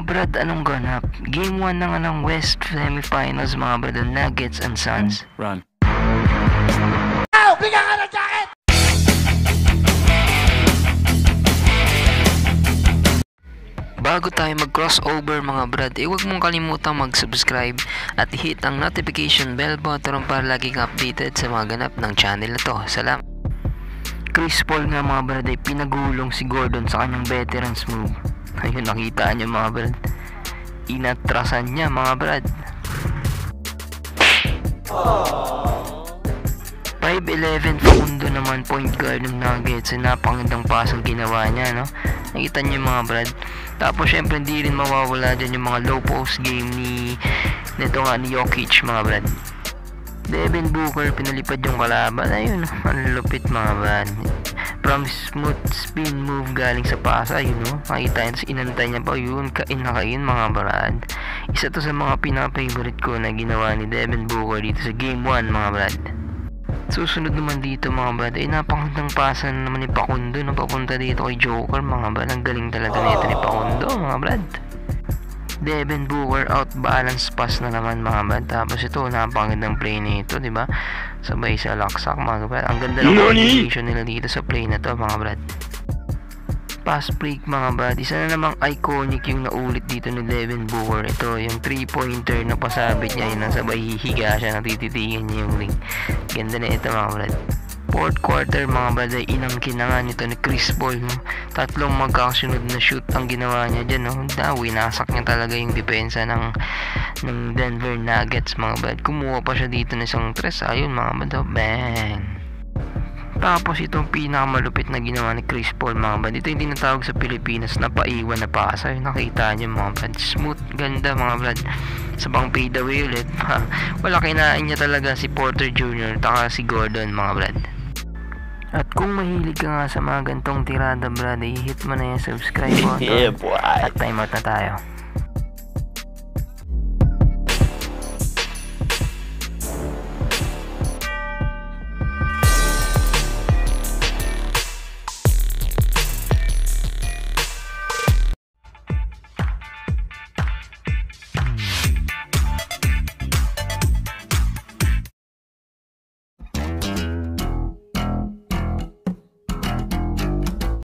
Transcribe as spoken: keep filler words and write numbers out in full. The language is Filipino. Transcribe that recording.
brad, anong ganap? Game one na nga ng West Semifinals mga brad, ng Nuggets and Suns. Run. Ow! Bigyan ka ng jacket! Bago tayo mag-crossover mga brad, eh huwag mong kalimutang mag-subscribe at hit ang notification bell button para laging updated sa mga ganap ng channel na to. Salamat. Chris Paul nga mga brad ay pinagulong si Gordon sa kanyang veterans move. Ayun, nakita niyo mga brad, inatrasan niya mga brad. five eleven Facundo naman, point guard ng Nuggets. Napakagandang pasang ginawa niya, no? Nakita niyo mga brad. Tapos syempre hindi rin mawawala dyan yung mga low post game ni nito nga ni Jokic mga brad. Devin Booker pinalipad yung kalaban. Ayun, ang lupit mga brad. From smooth spin move galing sa pasa, yun no, makita yun, tapos inantay niya pa yun, kain na kain mga brad. Isa to sa mga pina-favorite ko na ginawa ni Devin Booker dito sa game one mga brad. Susunod naman dito mga brad, ay napakagandang pasa na naman ni Facundo na papunta dito kay Joker mga brad. Ang galing talaga nito ni Facundo mga brad. Devin Booker out balance pass na naman mga brad. Tapos ito, napakagandang play nito, di ba? Sabay sa laksak mga brad. Ang ganda ng coordination nila dito sa play na to mga brad. Pass break mga brad, isa na namang iconic yung naulit dito ni Devin Booker. Ito yung three pointer na pasabit niya, yun ang sabay hihiga siya, natititigan niya yung ring. Ganda na ito mga brad. Fourth quarter mga brad ay inangkin na nga nito ni Chris Paul, no? Tatlong magkakasunod na shoot ang ginawa niya dyan, no? Da, winasak niya talaga yung depensa ng ng Denver Nuggets mga brad. Kumuha pa siya dito ng isang tres, ayun mga brad, oh, bang. Tapos itong pinakamalupit na ginawa ni Chris Paul mga brad, ito yung tinatawag sa Pilipinas na paiwan na pasa. Nakita niyo mga brad, smooth, ganda mga brad. Sa bang fade away ulit. Ha, wala, kinain niya talaga si Porter Junior taka si Gordon mga brad. At kung mahilig ka nga sa mga gantong tirada brad, i-hit mo na yung subscribe button. Yeah, boy. At time out na tayo.